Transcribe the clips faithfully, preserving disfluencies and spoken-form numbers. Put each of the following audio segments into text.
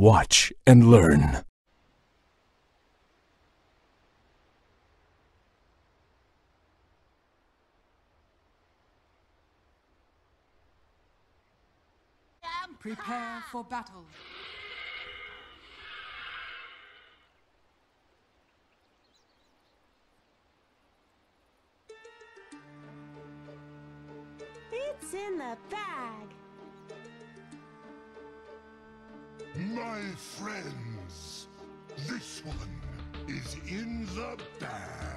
Watch and learn. Prepare for battle. It's in the bag. My friends, this one is in the bag.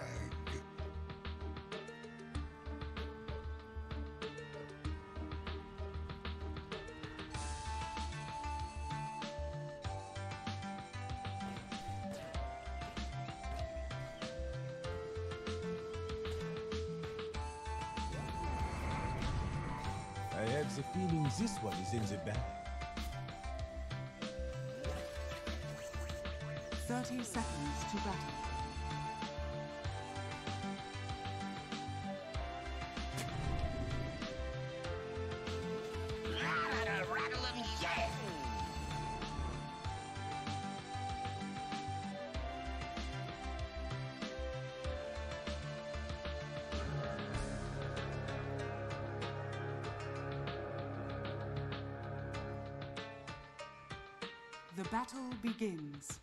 I have the feeling this one is in the bag. Thirty seconds to battle. The battle begins.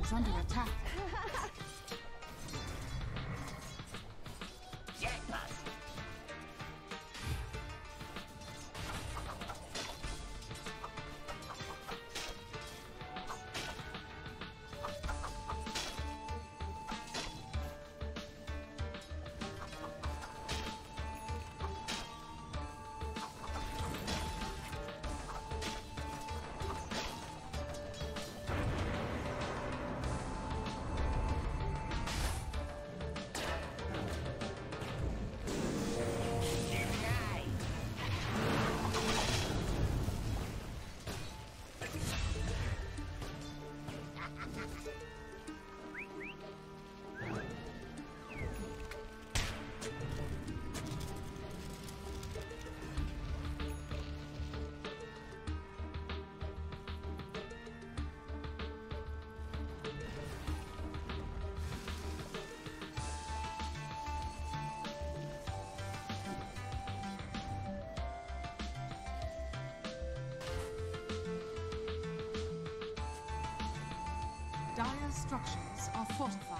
is under attack. Dire's structures are fortified.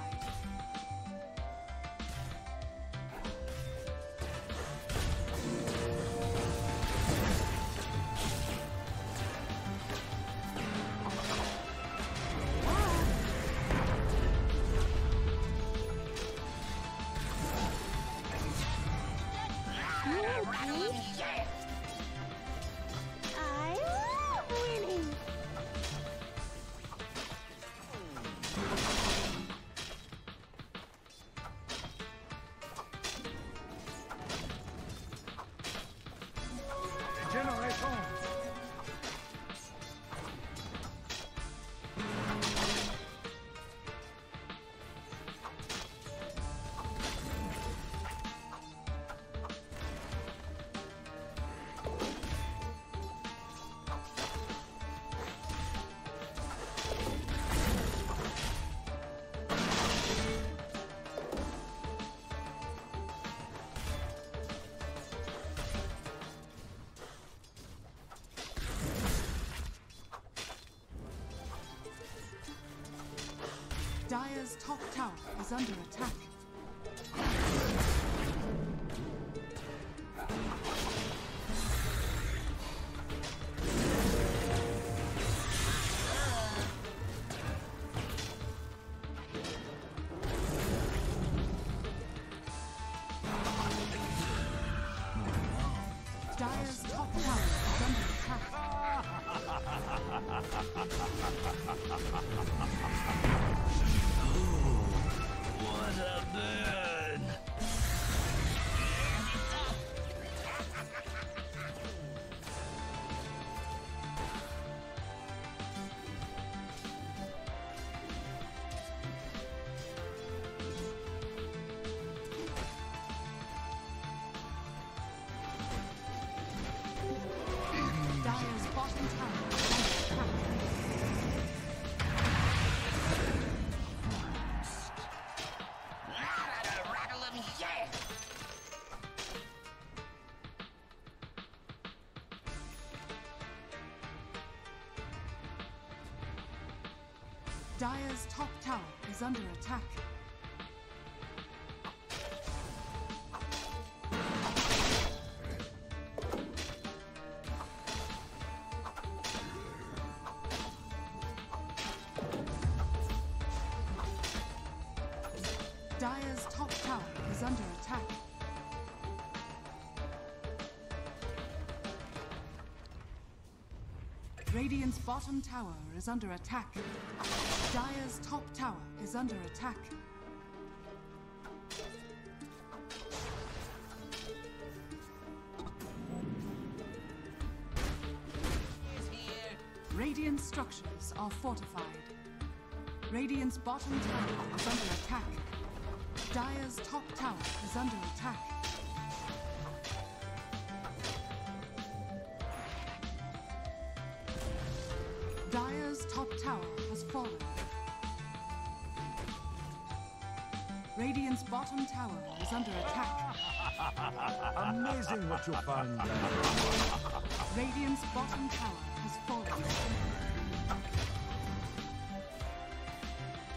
I love winning. Dire's top tower is under attack. Dire's top tower is under attack. What a burn! Dire's bottom tower is under attack. Dire's top tower is under attack. Dire's top tower is under attack. Radiant's bottom tower is under attack. Dire's top tower is under attack. Radiant structures are fortified. Radiant's bottom tower is under attack. Dire's top tower is under attack. Dire's top tower has fallen. Radiant's bottom tower is under attack. Amazing what you found there. Radiant's bottom tower has fallen.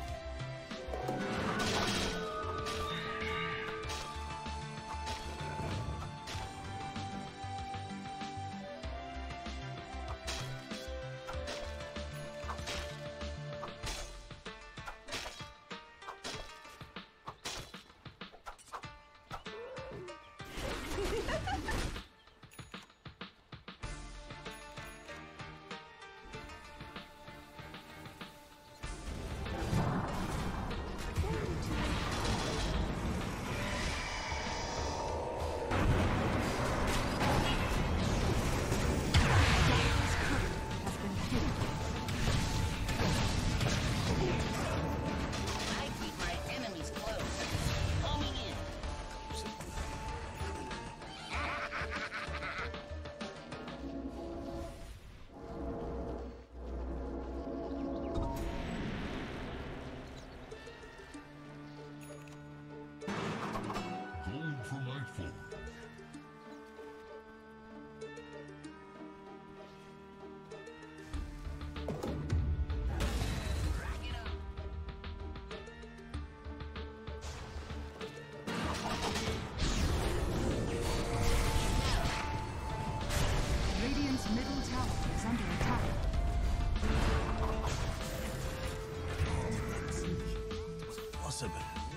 impossible.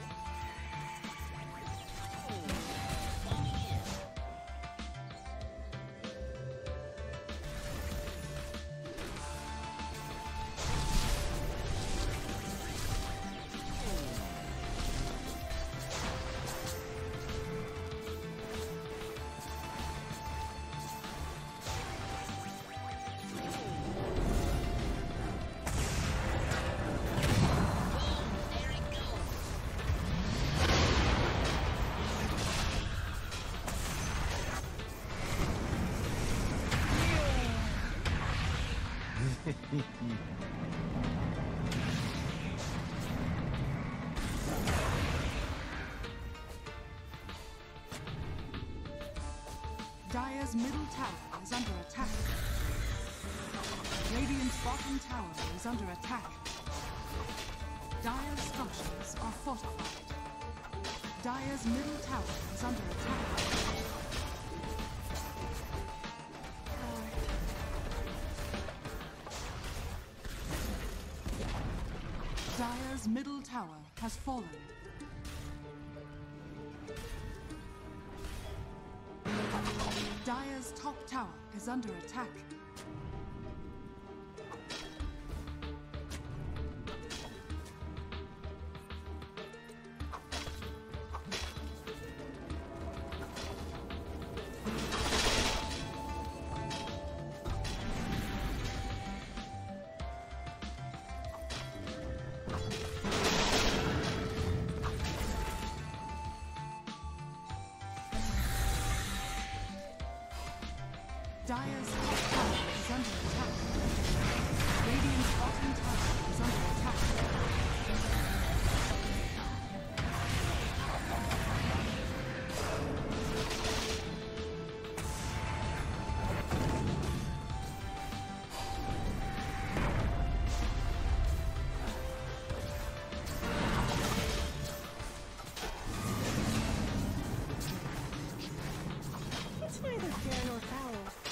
Dire's middle tower is under attack. Radiant's bottom tower is under attack. Dire's structures are fortified. Dire's middle tower is under attack. Dire's middle tower has fallen. Dire's top tower is under attack. Dire's top tower is under attack. Radiant's bottom tower is under attack. It's neither fair nor foul.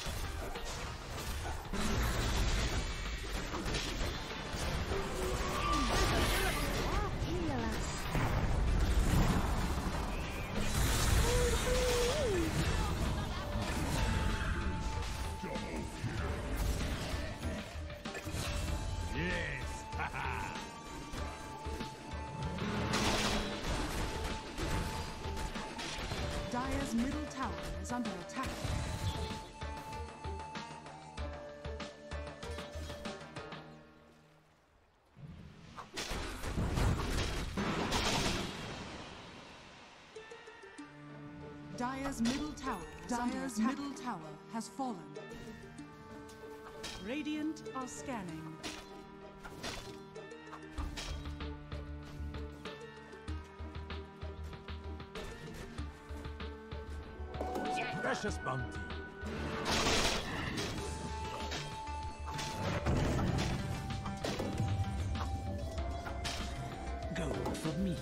Dire's middle tower is under attack. Dire's middle tower is under attack. Dire's middle tower has fallen. Radiant are scanning. Precious bounty. Gold for me.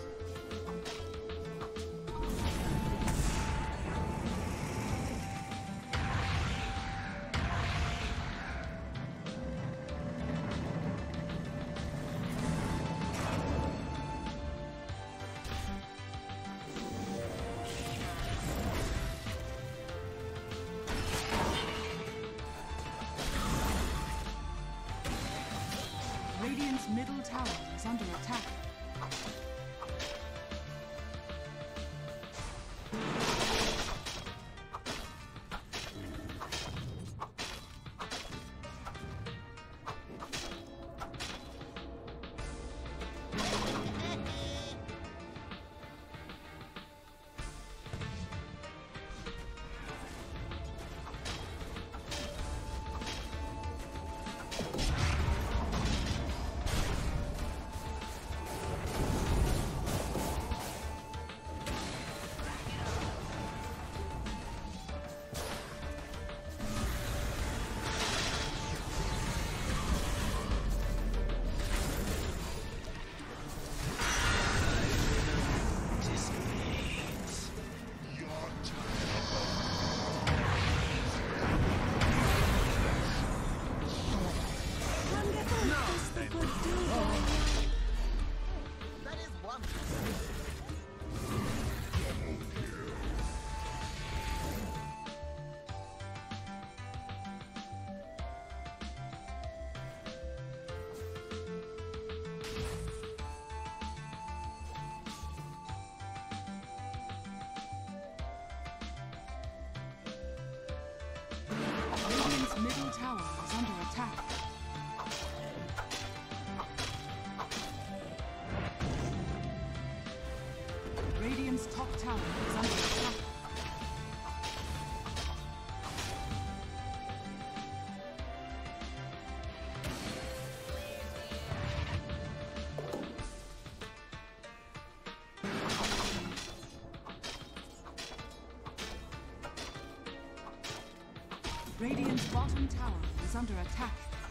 Radiant's middle tower is under attack. tower is under attack. Radiant's bottom tower is under attack.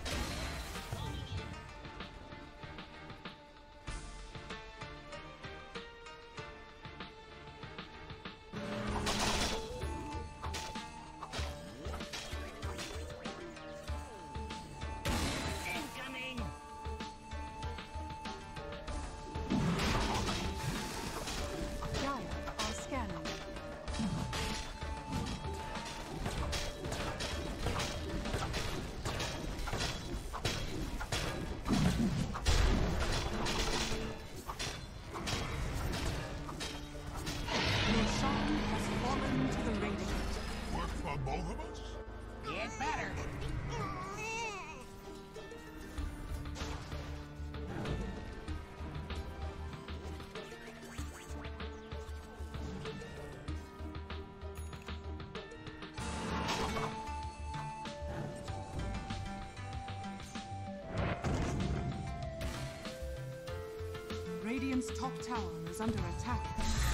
Radiant's top tower is under attack.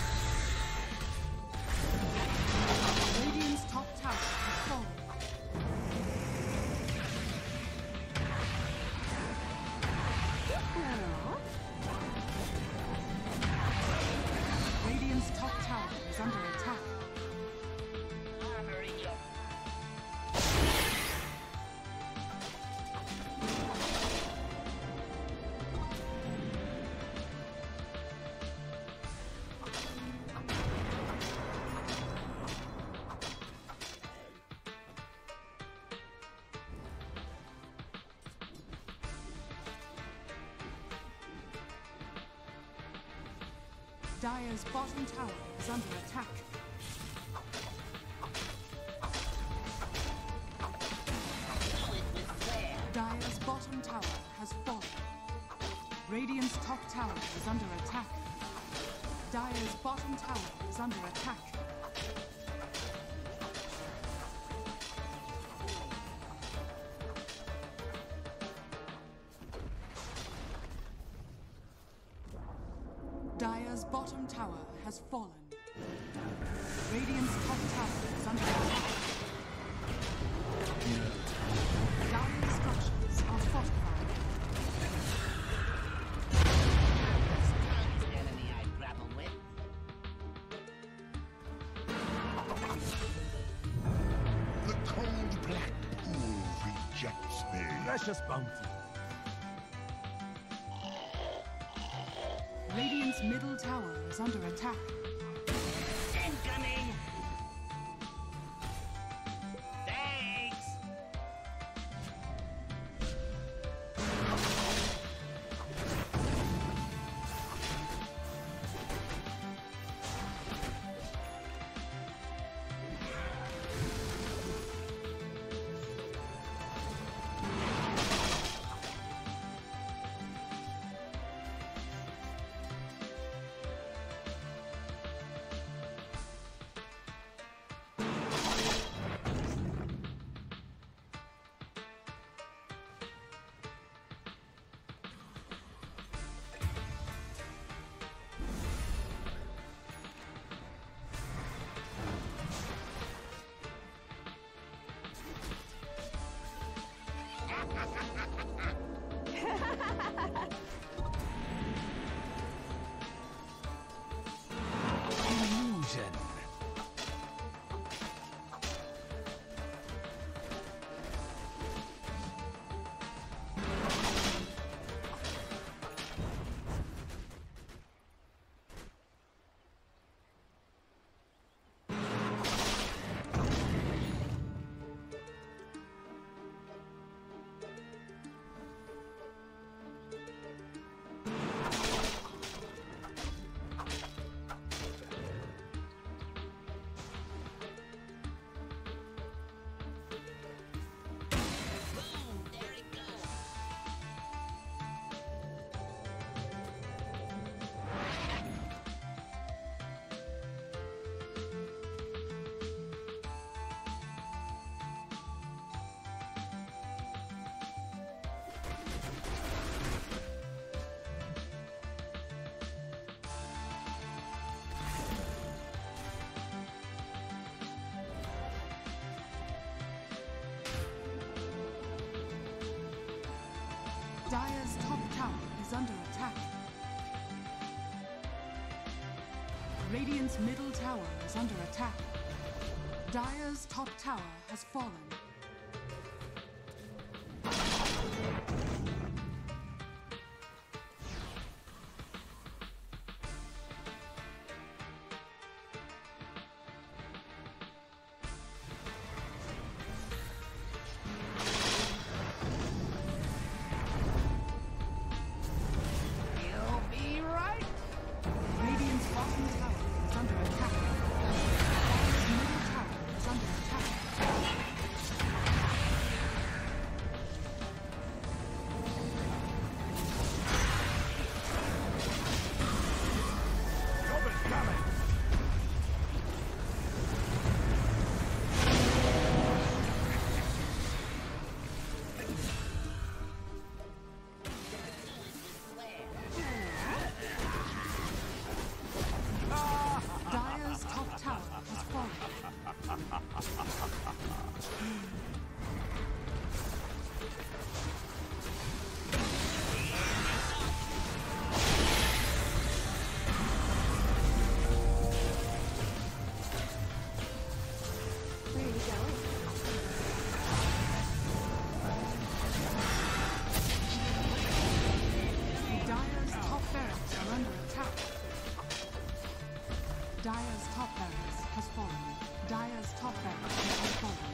Radiant's top tower has fallen. Radiant's top tower is under attack. Dire's bottom tower is under attack. Dire's bottom tower has fallen. Radiant's top tower is under attack. Dire's bottom tower is under attack. Dire's bottom tower has fallen. Radiant's top tower is under attack. Dire's structures are fortified. The enemy I grapple with. The cold black pool rejects me. Precious bounty. Radiant's middle tower is under attack. Incoming! Thanks! Dire's top tower is under attack. Radiant's middle tower is under attack. Dire's top tower has fallen. You'll be right. Radiant's bottom tower is under attack. Dire's middle tower is under attack. Job is coming. Dire's top tower has fallen. Where are you going? Dire's top barracks are under attack. Dire's top barracks has fallen. Dire's top barracks has fallen.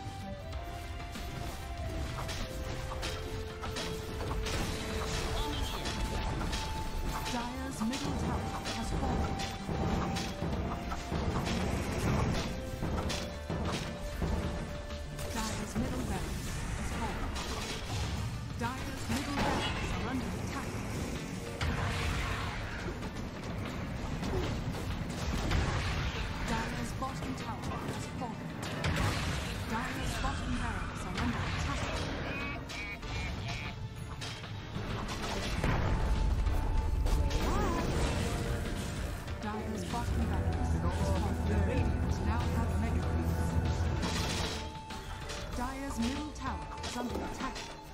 Dire's middle tower has fallen. Dire's middle barracks has fallen. Dire's middle barracks are under attack. Dire's bottom tower has fallen. Dire's bottom barracks are under attack. Dire's bottom barracks has fallen. Radiant now have mega creeps. Dire's middle tower is under attack.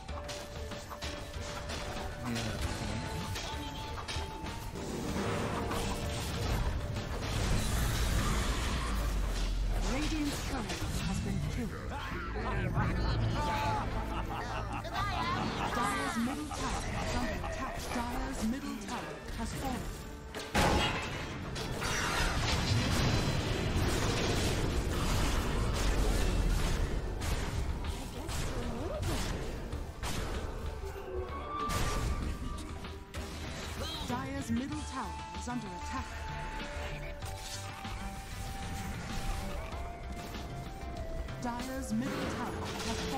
Radiant's turret has been killed. Dire's middle tower is under attack. Dire's middle tower has fallen. Dire's middle tower is under attack. Dire's middle tower has fallen.